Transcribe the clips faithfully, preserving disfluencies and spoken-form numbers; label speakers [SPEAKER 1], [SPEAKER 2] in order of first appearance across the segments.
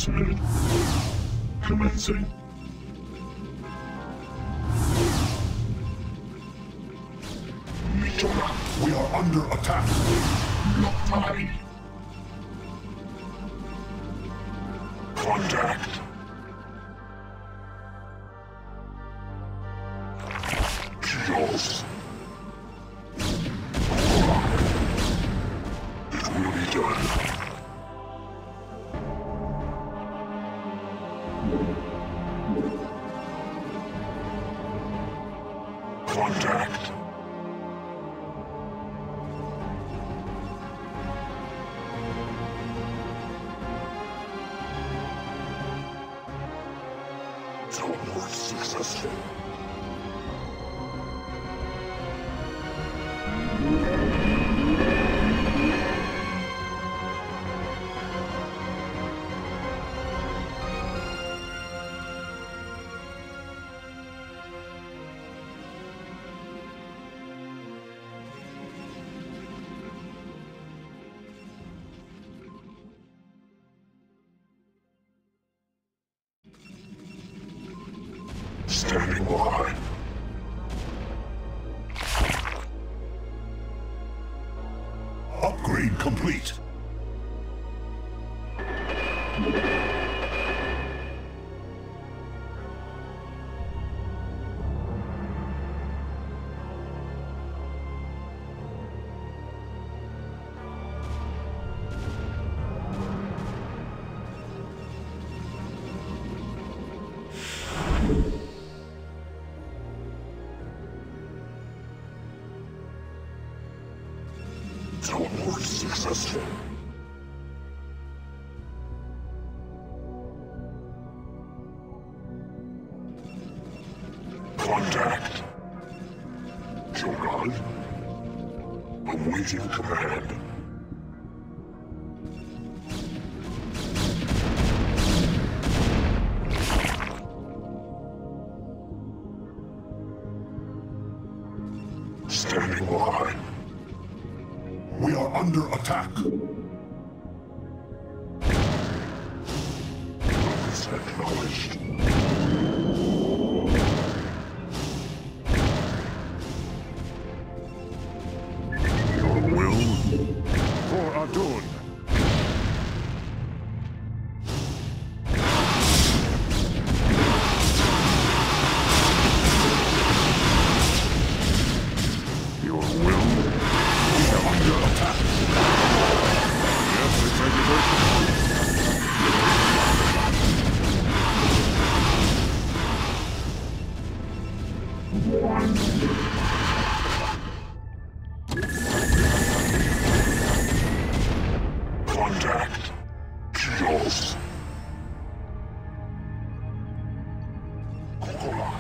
[SPEAKER 1] transmitted. Commencing.
[SPEAKER 2] We are under attack.
[SPEAKER 1] Blockade. Contact. Chaos. It will be done. Contact. Teleport successful. Standing by.
[SPEAKER 2] Upgrade complete.
[SPEAKER 1] Teleport successful. Contact. Jogan. Awaiting command. Standing by.
[SPEAKER 2] We are under attack.
[SPEAKER 1] Purpose acknowledged.
[SPEAKER 2] Your will for Adun. Your will. We are under attack. Yes,
[SPEAKER 1] Contact. Chaos. Kokola.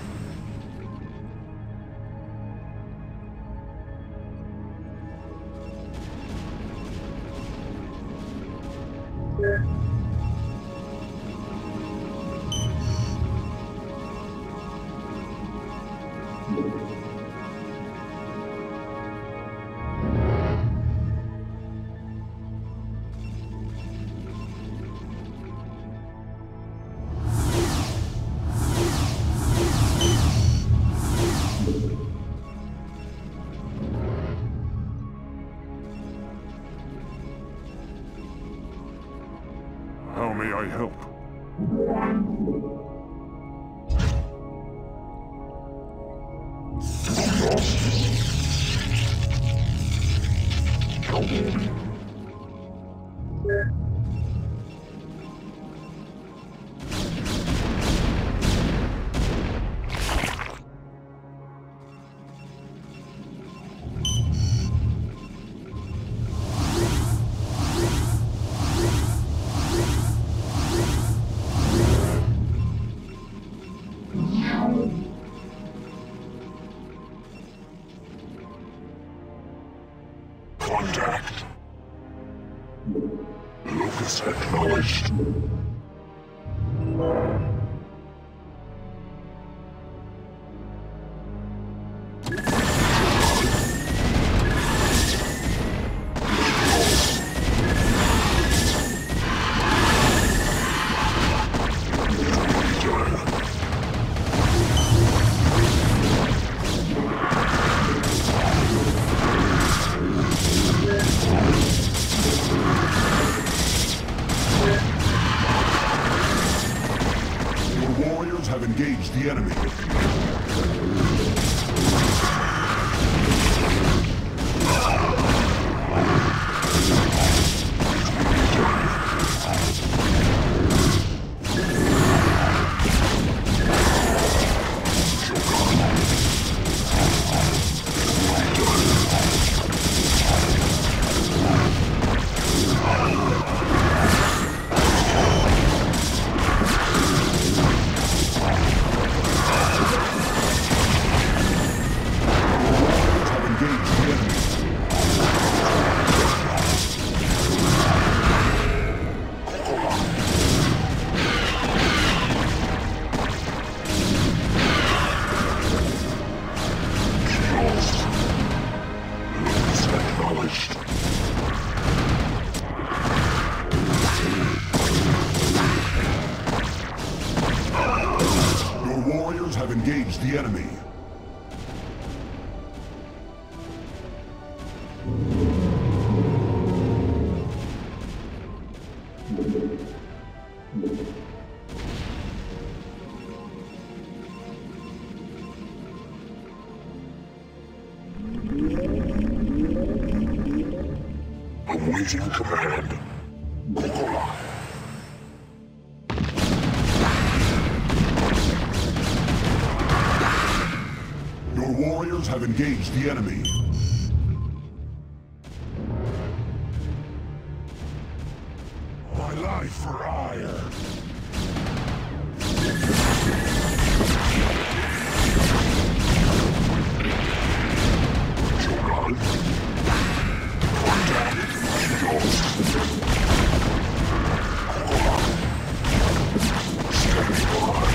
[SPEAKER 2] How may I help?
[SPEAKER 1] Contact. Locus acknowledged.
[SPEAKER 3] the enemy.
[SPEAKER 1] Awaiting command. Kokola.
[SPEAKER 3] Your warriors have engaged the enemy.
[SPEAKER 1] My life for ire. Shogun. Contact. Kilos. Kokola. Standing by.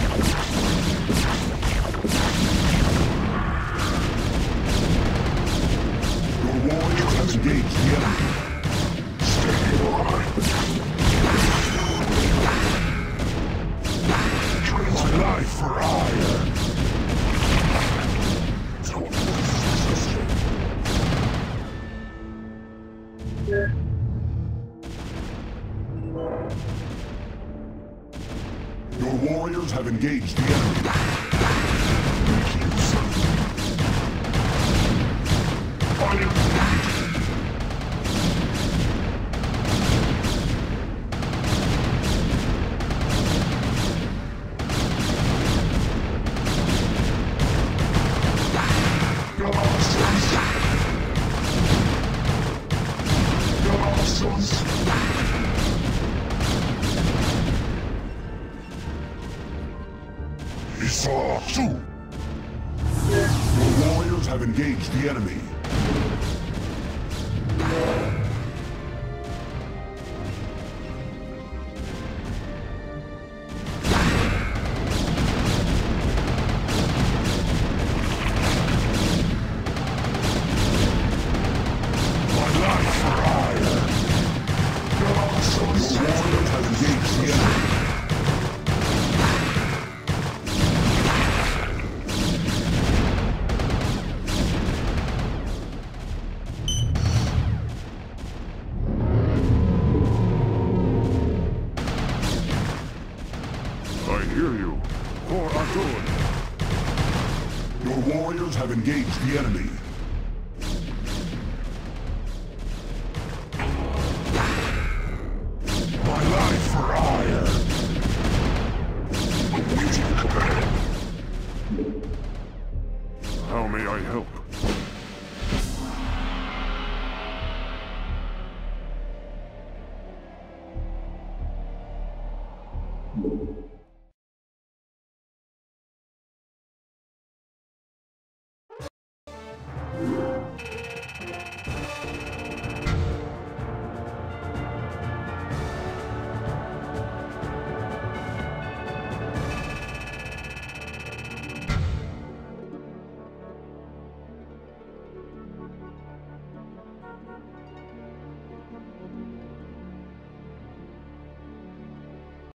[SPEAKER 3] Your warriors have engaged the enemy.
[SPEAKER 1] Standing by.
[SPEAKER 3] My life for ire. Your warriors have engaged the enemy. Your warriors have engaged the enemy. My life for ire. Your warriors have engaged the enemy.
[SPEAKER 2] I hear you. For Adon.
[SPEAKER 3] Your warriors have engaged the enemy.
[SPEAKER 1] My life for ire. Awaiting command.
[SPEAKER 2] How may I help?